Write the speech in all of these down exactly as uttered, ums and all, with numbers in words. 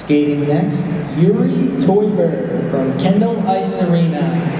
Skating next, Yuri Toyber from Kendall Ice Arena.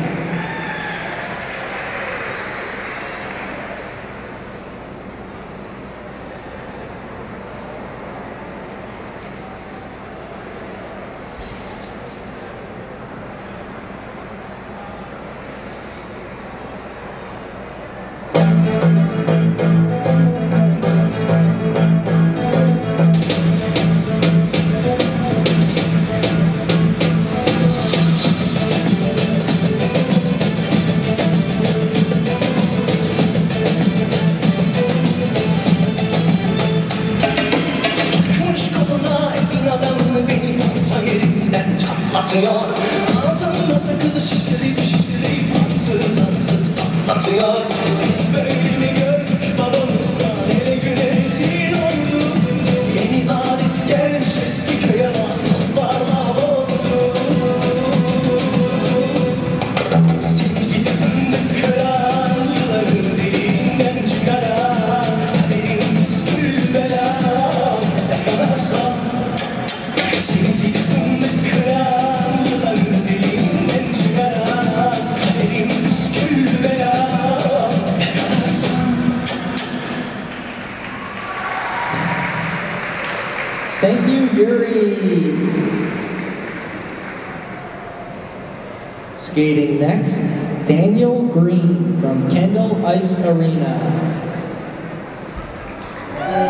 Atıyor, ağzımda sakızı şişirip şişirip arsız arsız patlatıyor. Biz böyle mi gördük babamızdan, hele güne rezil olduk. Yeni adet gelmiş eski köye bak, dostlar mahvoldu. Seni gidip önüne kıran, yılların dilinden çıkaran, kaderin püskül belam yakalarsan. Seni gidip önüne kıran, thank you, Yuri. Skating next, Daniel Green from Kendall Ice Arena.